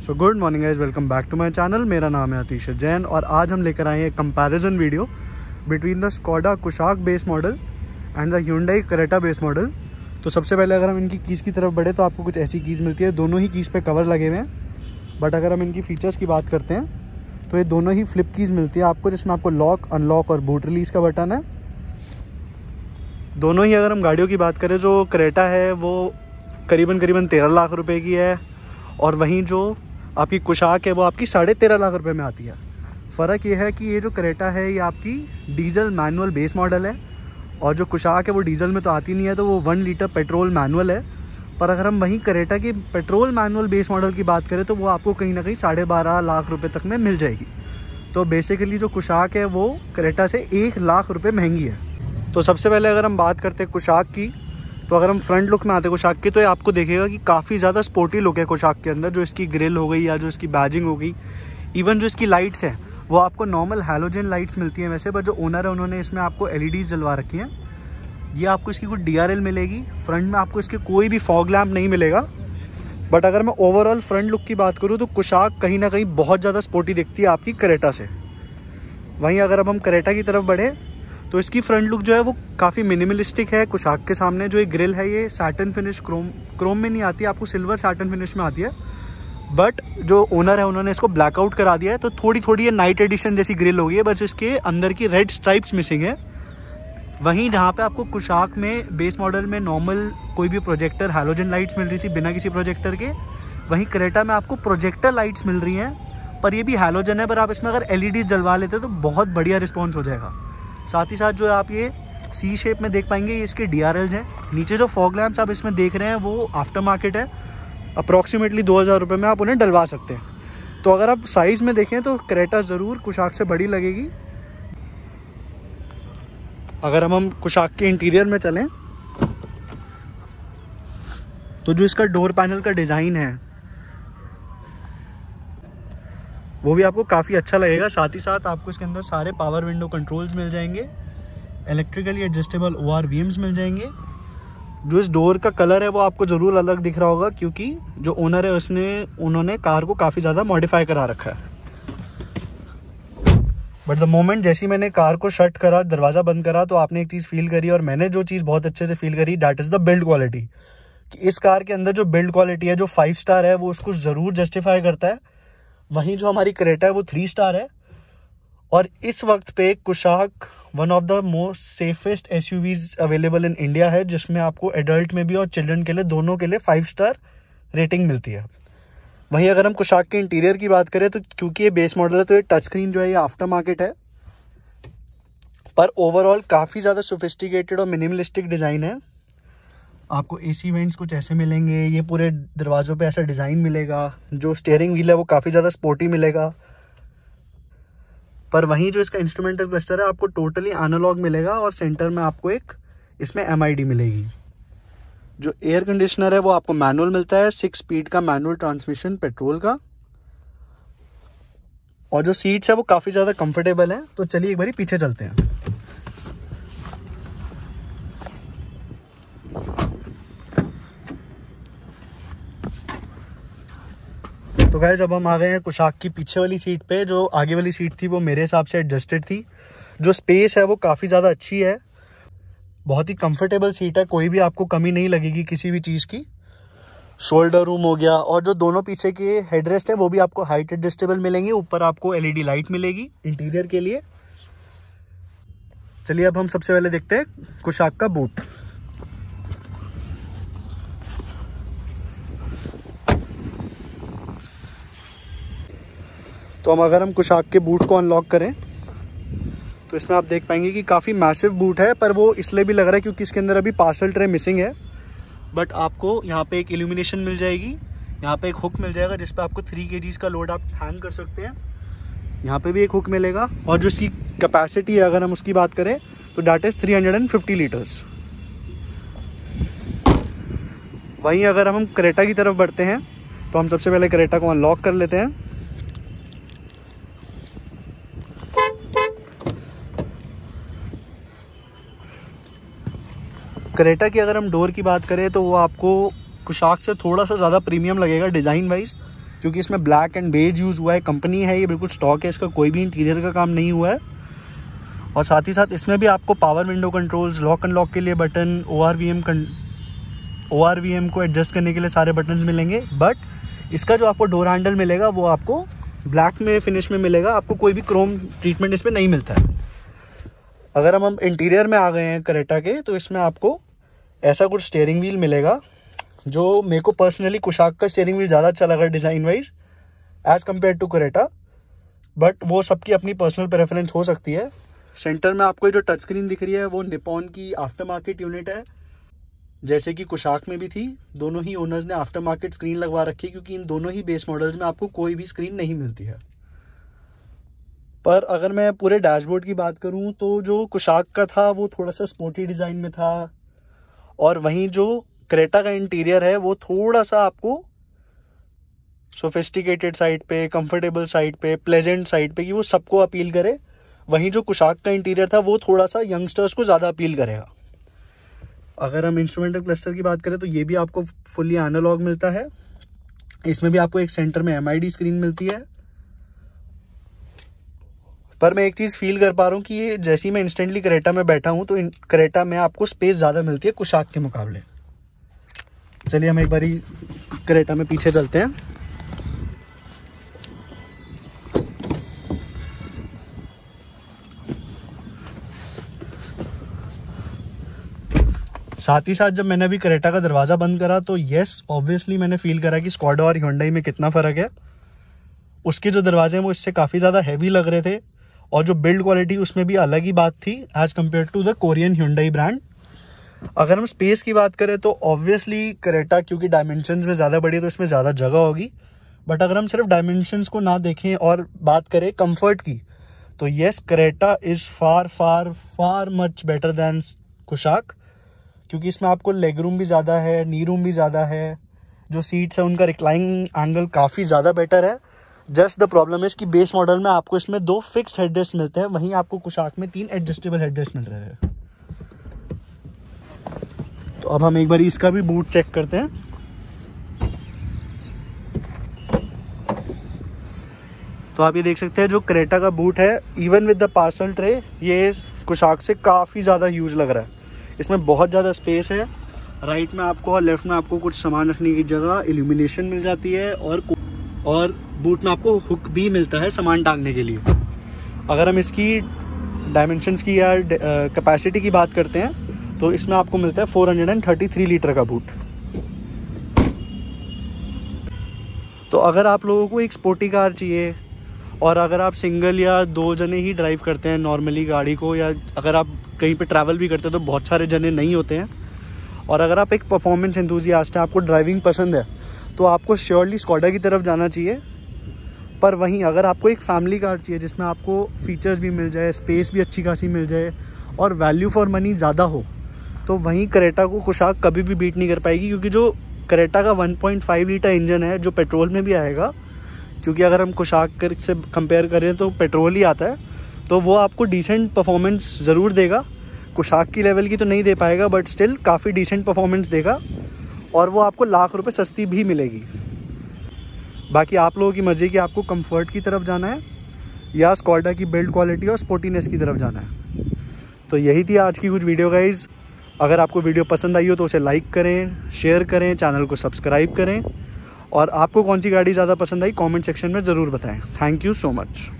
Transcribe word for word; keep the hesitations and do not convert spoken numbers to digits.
So good morning guys, welcome back to my channel. मेरा नाम है अतीश जैन और आज हम लेकर आए हैं comparison video between the Skoda Kushaq base model and the Hyundai Creta base model. तो सबसे पहले अगर हम इनकी कीज़ की तरफ बढ़े तो आपको कुछ ऐसी कीज़ मिलती है। दोनों ही कीज़ पे कवर लगे हुए हैं, बट अगर हम इनकी फ़ीचर्स की बात करते हैं तो ये दोनों ही फ्लिप कीज़ मिलती है आपको, जिसमें आपको लॉक, अनलॉक और बूट रिलीज़ का बटन है। दोनों ही अगर हम गाड़ियों की बात करें, जो क्रेटा है वो करीबन करीबन तेरह लाख रुपए की है और वहीं जो आपकी कुशाक है वो आपकी साढ़े तेरह लाख रुपए में आती है। फ़र्क ये है कि ये जो क्रेटा है ये आपकी डीजल मैनुअल बेस मॉडल है और जो कुशाक है वो डीजल में तो आती नहीं है, तो वो वन लीटर पेट्रोल मैनुअल है। पर अगर हम वहीं क्रेटा की पेट्रोल मैनुअल बेस मॉडल की बात करें तो वो आपको कहीं ना कहीं साढ़े बारह लाख रुपए तक में मिल जाएगी। तो बेसिकली जो कुशाक है वो क्रेटा से एक लाख रुपये महंगी है। तो सबसे पहले अगर हम बात करते हैं कुशाक की, तो अगर हम फ्रंट लुक में आते हैं कुशाक की, तो ये आपको देखेगा कि काफ़ी ज़्यादा स्पोर्टी लुक है कुशाक के अंदर। जो इसकी ग्रिल हो गई या जो इसकी बैजिंग हो गई, इवन जो इसकी लाइट्स हैं वो आपको नॉर्मल हैलोजन लाइट्स मिलती हैं वैसे, पर जो ओनर है उन्होंने इसमें आपको एलईडीज़ जलवा रखी हैं। ये आपको इसकी कुछ डीआरएल मिलेगी। फ्रंट में आपको इसके कोई भी फॉग लैम्प नहीं मिलेगा। बट अगर मैं ओवरऑल फ्रंट लुक की बात करूँ तो कुशाक कहीं ना कहीं बहुत ज़्यादा स्पोर्टी दिखती है आपकी क्रेटा से। वहीं अगर अब हम क्रेटा की तरफ बढ़े तो इसकी फ्रंट लुक जो है वो काफ़ी मिनिमलिस्टिक है कुशाक के सामने। जो ये ग्रिल है ये सैटिन फिनिश क्रोम क्रोम में नहीं आती है, आपको सिल्वर सैटिन फिनिश में आती है। बट जो ओनर है उन्होंने इसको ब्लैकआउट करा दिया है, तो थोड़ी थोड़ी ये नाइट एडिशन जैसी ग्रिल हो गई है, बस इसके अंदर की रेड स्ट्राइप्स मिसिंग है। वहीं जहाँ पे आपको कुशाक में बेस मॉडल में नॉर्मल कोई भी प्रोजेक्टर हैलोजन लाइट्स मिल रही थी बिना किसी प्रोजेक्टर के, वहीं क्रेटा में आपको प्रोजेक्टर लाइट्स मिल रही हैं, पर ये भी हैलोजन है। पर आप इसमें अगर एलईडी जलवा लेते तो बहुत बढ़िया रिस्पॉन्स हो जाएगा। साथ ही साथ जो आप ये सी शेप में देख पाएंगे, ये इसके डीआरएल्स हैं। नीचे जो फॉग लैम्प्स आप इसमें देख रहे हैं वो आफ्टर मार्केट है, अप्रॉक्सीमेटली दो हज़ार रुपये में आप उन्हें डलवा सकते हैं। तो अगर आप साइज़ में देखें तो क्रेटा ज़रूर कुशाक से बड़ी लगेगी। अगर हम हम कुशाक के इंटीरियर में चलें तो जो इसका डोर पैनल का डिज़ाइन है वो भी आपको काफ़ी अच्छा लगेगा। साथ ही साथ आपको इसके अंदर सारे पावर विंडो कंट्रोल्स मिल जाएंगे, इलेक्ट्रिकली एडजस्टेबल ओआर वीएम्स मिल जाएंगे। जो इस डोर का कलर है वो आपको ज़रूर अलग दिख रहा होगा, क्योंकि जो ओनर है उसने उन्होंने कार को काफ़ी ज़्यादा मॉडिफाई करा रखा है। बट द मोमेंट जैसे मैंने कार को शट करा, दरवाज़ा बंद करा, तो आपने एक चीज़ फील करी और मैंने जो चीज़ बहुत अच्छे से फील करी, that is the build quality. कि इस कार के अंदर जो बिल्ड क्वालिटी है, जो फाइव स्टार है, वो उसको ज़रूर जस्टिफाई करता है। वहीं जो हमारी क्रेटा है वो थ्री स्टार है और इस वक्त पे Kushaq one of the most safest SUVs available in India है, जिसमें आपको एडल्ट में भी और चिल्ड्रन के लिए दोनों के लिए फाइव स्टार रेटिंग मिलती है। वहीं अगर हम कुशाक के इंटीरियर की बात करें तो क्योंकि ये बेस मॉडल है तो ये टच स्क्रीन जो है ये आफ्टर मार्केट है, पर ओवरऑल काफ़ी ज़्यादा सोफिस्टिकेटेड और मिनिमलिस्टिक डिज़ाइन है। आपको एसी वेंट्स कुछ ऐसे मिलेंगे, ये पूरे दरवाज़ों पे ऐसा डिज़ाइन मिलेगा। जो स्टीयरिंग व्हील है वो काफ़ी ज़्यादा स्पोर्टी मिलेगा। पर वहीं जो इसका इंस्ट्रूमेंटल क्लस्टर है आपको टोटली एनालॉग मिलेगा और सेंटर में आपको एक इसमें एमआईडी मिलेगी। जो एयर कंडीशनर है वो आपको मैनुअल मिलता है, सिक्स स्पीड का मैनुअल ट्रांसमिशन पेट्रोल का। और जो सीट्स है वो काफ़ी ज़्यादा कंफर्टेबल है। तो चलिए एक बारी पीछे चलते हैं। तो गाइस अब हम आ गए हैं कुशाक की पीछे वाली सीट पे। जो आगे वाली सीट थी वो मेरे हिसाब से एडजस्टेड थी। जो स्पेस है वो काफ़ी ज़्यादा अच्छी है, बहुत ही कंफर्टेबल सीट है, कोई भी आपको कमी नहीं लगेगी किसी भी चीज़ की। शोल्डर रूम हो गया और जो दोनों पीछे के हेडरेस्ट है वो भी आपको हाइट एडजस्टेबल मिलेंगे। ऊपर आपको एलईडी लाइट मिलेगी इंटीरियर के लिए। चलिए अब हम सबसे पहले देखते हैं कुशाक का बूट। तो हम अगर हम कुशाक के बूट को अनलॉक करें तो इसमें आप देख पाएंगे कि काफ़ी मैसिव बूट है, पर वो इसलिए भी लग रहा है क्योंकि इसके अंदर अभी पार्सल ट्रे मिसिंग है। बट आपको यहाँ पे एक इल्यूमिनेशन मिल जाएगी, यहाँ पे एक हुक मिल जाएगा जिस पे आपको थ्री केजीज़ का लोड आप हैंग कर सकते हैं। यहाँ पे भी एक हुक मिलेगा और जो इसकी कैपेसिटी है अगर हम उसकी बात करें तो that is three hundred fifty litres. वहीं अगर हम क्रेटा की तरफ बढ़ते हैं तो हम सबसे पहले क्रेटा को अनलॉक कर लेते हैं। क्रेटा की अगर हम डोर की बात करें तो वो आपको कुशाक से थोड़ा सा ज़्यादा प्रीमियम लगेगा डिज़ाइन वाइज, क्योंकि इसमें ब्लैक एंड बेज यूज़ हुआ है। कंपनी है ये, बिल्कुल स्टॉक है, इसका कोई भी इंटीरियर का काम नहीं हुआ है। और साथ ही साथ इसमें भी आपको power window controls, lock and lock के लिए button, O R V M O R V M को एडजस्ट करने के लिए सारे बटन्स मिलेंगे। बट इसका जो आपको डोर हैंडल मिलेगा वो आपको ब्लैक में फिनिश में मिलेगा, आपको कोई भी क्रोम ट्रीटमेंट इसमें नहीं मिलता है। अगर हम हम इंटीरियर में आ गए हैं क्रेटा के, तो इसमें आपको ऐसा कुछ स्टीयरिंग व्हील मिलेगा, जो मेरे को पर्सनली कुशाक का स्टीयरिंग व्हील ज़्यादा अच्छा लगा design wise as compare to Creta, but वो सबकी अपनी पर्सनल प्रेफरेंस हो सकती है। सेंटर में आपको जो टच स्क्रीन दिख रही है वो निपॉन की आफ्टर मार्केट यूनिट है, जैसे कि कुशाक में भी थी। दोनों ही ओनर्स ने आफ्टर मार्केट स्क्रीन लगवा रखी है, क्योंकि इन दोनों ही बेस मॉडल्स में आपको कोई भी स्क्रीन नहीं मिलती है। पर अगर मैं पूरे डैशबोर्ड की बात करूं तो जो कुशाक का था वो थोड़ा सा स्पोर्टी डिज़ाइन में था, और वहीं जो क्रेटा का इंटीरियर है वो थोड़ा सा आपको सोफिस्टिकेटेड साइड पे, कंफर्टेबल साइड पे, प्लेजेंट साइड पे, कि वो सबको अपील करे। वहीं जो कुशाक का इंटीरियर था वो थोड़ा सा यंगस्टर्स को ज़्यादा अपील करेगा। अगर हम इंस्ट्रूमेंटल क्लस्टर की बात करें तो ये भी आपको फुल्ली एनालॉग मिलता है। इसमें भी आपको एक सेंटर में एम आई डी स्क्रीन मिलती है। पर मैं एक चीज़ फील कर पा रहा हूँ कि ये जैसे ही मैं इंस्टेंटली क्रेटा में बैठा हूँ तो क्रेटा में आपको स्पेस ज़्यादा मिलती है कुशाक के मुकाबले। चलिए हम एक बारी क्रेटा में पीछे चलते हैं। साथ ही साथ जब मैंने अभी क्रेटा का दरवाज़ा बंद करा तो येस ऑब्वियसली मैंने फील करा कि स्कोडा और ह्युंडई में कितना फ़र्क है। उसके जो दरवाजे हैं वो इससे काफ़ी ज़्यादा हैवी लग रहे थे, और जो बिल्ड क्वालिटी उसमें भी अलग ही बात थी as compare to the Korean Hyundai brand. अगर हम स्पेस की बात करें तो ऑब्वियसली क्रेटा क्योंकि डायमेंशंस में ज़्यादा बड़ी है तो इसमें ज़्यादा जगह होगी। बट अगर हम सिर्फ डायमेंशंस को ना देखें और बात करें कंफर्ट की, तो yes Creta is far far far much better than Kushaq, क्योंकि इसमें आपको लेग रूम भी ज़्यादा है, नी रूम भी ज़्यादा है। जो सीट्स है उनका रिक्लाइनिंग एंगल काफ़ी ज़्यादा बेटर है। जस्ट द प्रॉब्लम है कि बेस मॉडल में आपको इसमें दो फिक्स्ड हेडरेस्ट मिलते हैं, वहीं आपको कुशाक में तीन एडजस्टेबल हेडरेस्ट मिल रहे हैं। तो अब हम एक बार इसका भी बूट चेक करते हैं। तो आप ये देख सकते हैं जो क्रेटा का बूट है, even with the parcel tray, ये कुशाक से काफ़ी ज़्यादा यूज लग रहा है। इसमें बहुत ज़्यादा स्पेस है। राइट में आपको और लेफ्ट में आपको कुछ सामान रखने की जगह, इल्यूमिनेशन मिल जाती है, और और बूट में आपको हुक भी मिलता है सामान टांगने के लिए। अगर हम इसकी डायमेंशंस की या कैपेसिटी की बात करते हैं तो इसमें आपको मिलता है four hundred thirty three litre का बूट। तो अगर आप लोगों को एक स्पोर्टी कार चाहिए, और अगर आप सिंगल या दो जने ही ड्राइव करते हैं नॉर्मली गाड़ी को, या अगर आप कहीं पे ट्रैवल भी करते हैं तो बहुत सारे जने नहीं होते हैं, और अगर आप एक परफॉर्मेंस एंथुसियास्ट हैं, आपको ड्राइविंग पसंद है, तो आपको श्योरली स्कोडा की तरफ जाना चाहिए। पर वहीं अगर आपको एक फैमिली कार चाहिए जिसमें आपको फीचर्स भी मिल जाए, स्पेस भी अच्छी खासी मिल जाए, और वैल्यू फॉर मनी ज़्यादा हो, तो वहीं क्रेटा को कुशाक कभी भी बीट नहीं कर पाएगी। क्योंकि जो क्रेटा का one point five litre engine है जो पेट्रोल में भी आएगा, क्योंकि अगर हम कुशाक से कंपेयर करें तो पेट्रोल ही आता है, तो वो आपको डिसेंट परफॉर्मेंस ज़रूर देगा। कुशाक की लेवल की तो नहीं दे पाएगा, बट स्टिल काफ़ी डिसेंट परफॉर्मेंस देगा, और वो आपको लाख रुपए सस्ती भी मिलेगी। बाकी आप लोगों की मर्ज़ी कि आपको कंफर्ट की तरफ जाना है या स्कोडा की बिल्ड क्वालिटी और स्पोर्टीनेस की तरफ जाना है। तो यही थी आज की कुछ वीडियो गाइज़। अगर आपको वीडियो पसंद आई हो तो उसे लाइक करें, शेयर करें, चैनल को सब्सक्राइब करें, और आपको कौन सी गाड़ी ज़्यादा पसंद आई कमेंट सेक्शन में ज़रूर बताएं। Thank you so much.